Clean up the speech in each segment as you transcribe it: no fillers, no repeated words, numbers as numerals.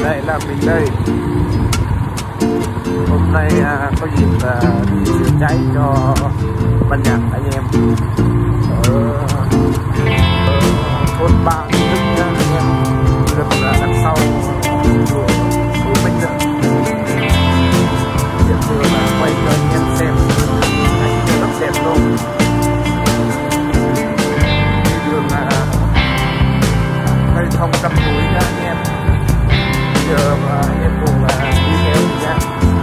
Đây là mình đây. Hôm nay có dịp đi chữa cháy cho ban nhạc anh em ở thôn Ba Đức nha anh em, gần đằng sau của mình nữa. Hiện vừa là quay cho anh em xem cảnh rất đẹp luôn. Đường cây thông trăm núi nha anh em. Giờ mà anh em cùng đi theo mình nha.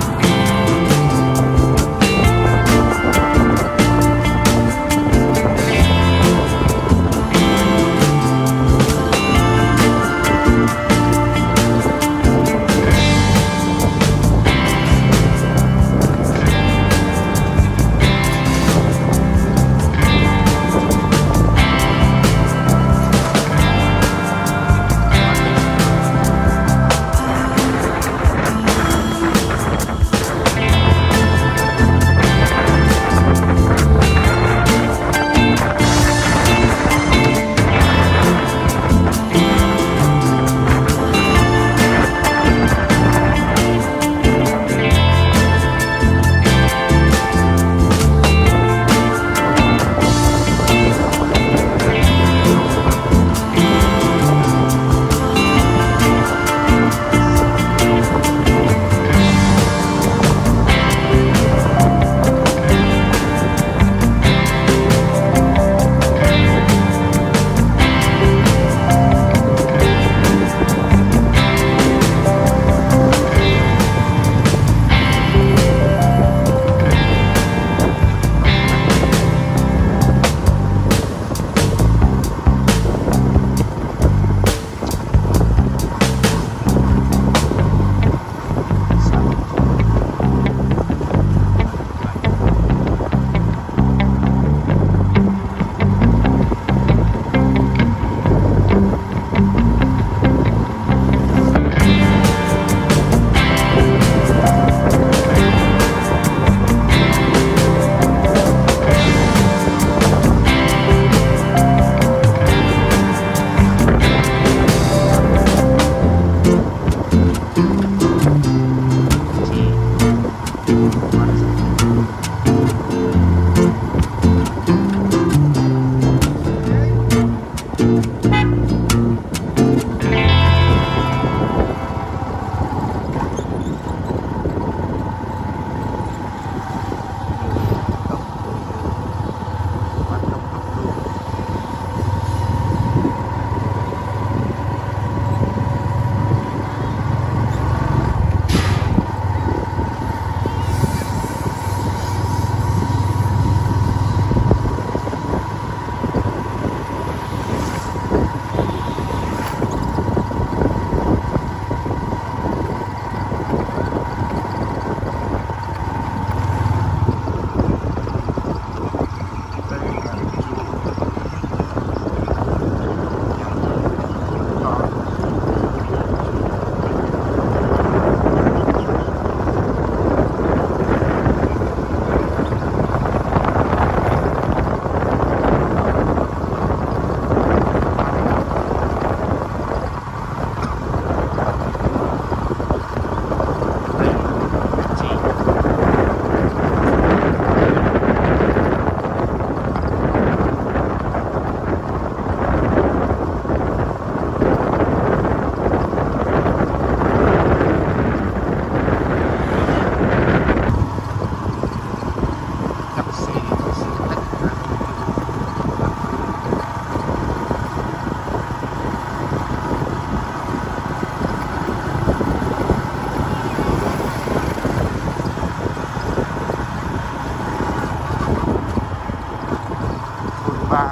Ba,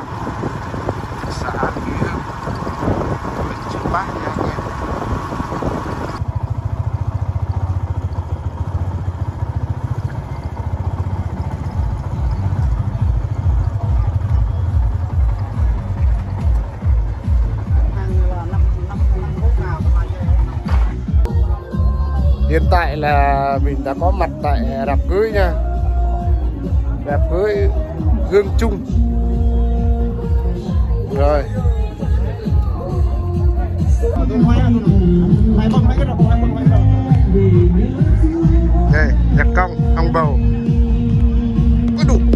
xã Nghĩa Hưng, huyện Chư Pá nha anh em. Hiện tại là mình đã có mặt tại rạp cưới nha, rạp cưới Hương Trung. Rồi Đây, nhạc công, ông bầu. Ôi đủ.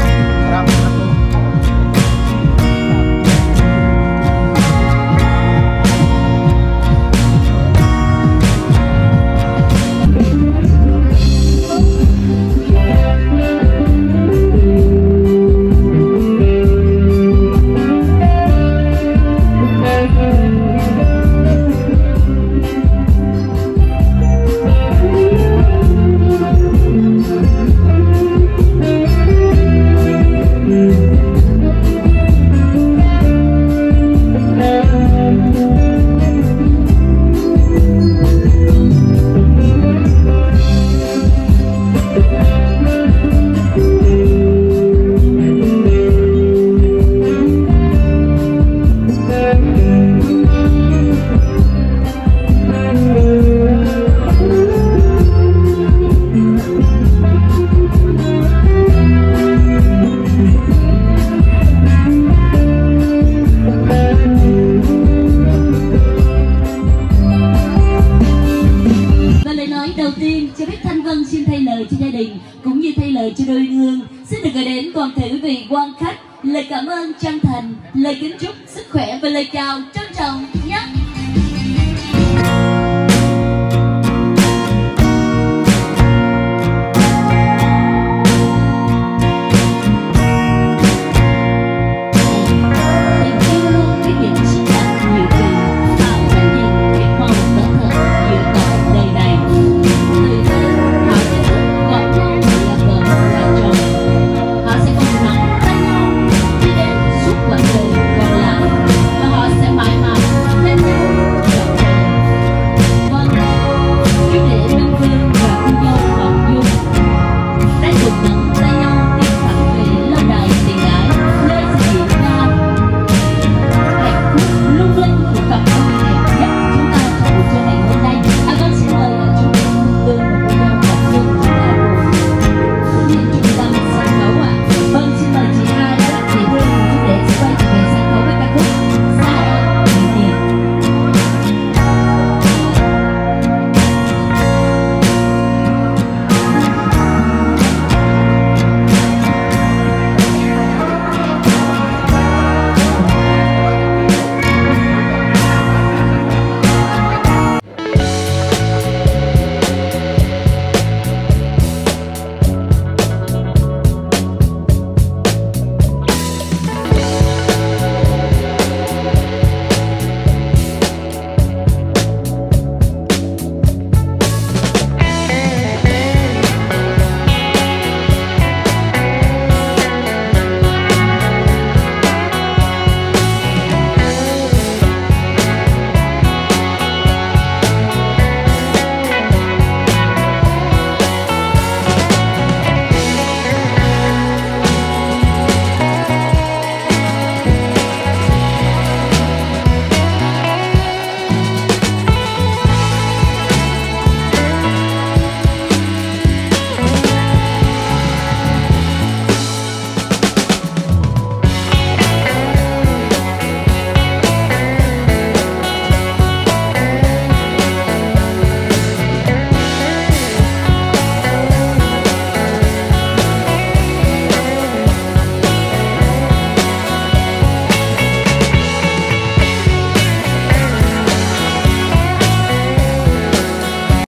Xin thay lời cho gia đình cũng như thay lời cho đôi hương, xin được gửi đến toàn thể quý vị quan khách lời cảm ơn chân thành, lời kính chúc sức khỏe và lời chào trân trọng.